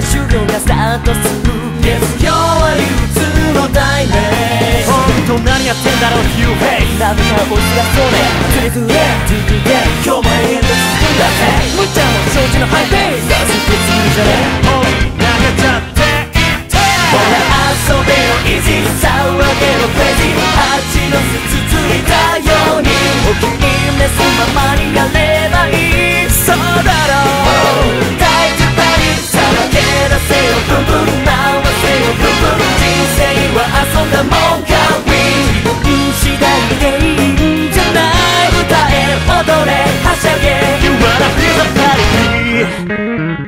修行がスタートする。月曜は憂鬱の代名詞。本当何やってんだろう You face なぜか押し出そうね。ずれずれずれで今日も永遠と続くんだぜ。むちゃも承知のハイペースさせてするじゃね。おい投げちゃっていってほら遊べよイージー騒げろクレイジー。蜂の巣つついたようにお気に召すままにやればいい。そうだろう大丈夫にさらけ出せよブンブン回せよブンブン。人生は遊んだもんか。自分次第でいいんじゃない。歌え踊れはしゃげ You wanna feel the party。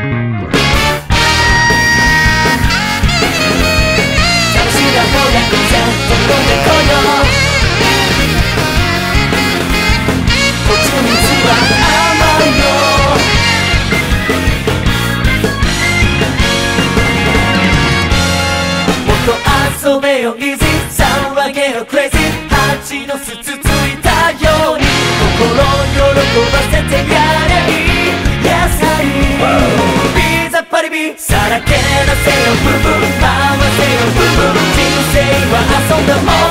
楽しんだ方がいいじゃん飛び込んでこよう。こっちの水は甘いよ。もっと遊べよ Easy 騒げよ Crazy。 蜂の巣つついたように心喜ばせてやれいい。野菜ビザパリビさらけ出せよブンブン回せよブンブン。人生は遊んだもん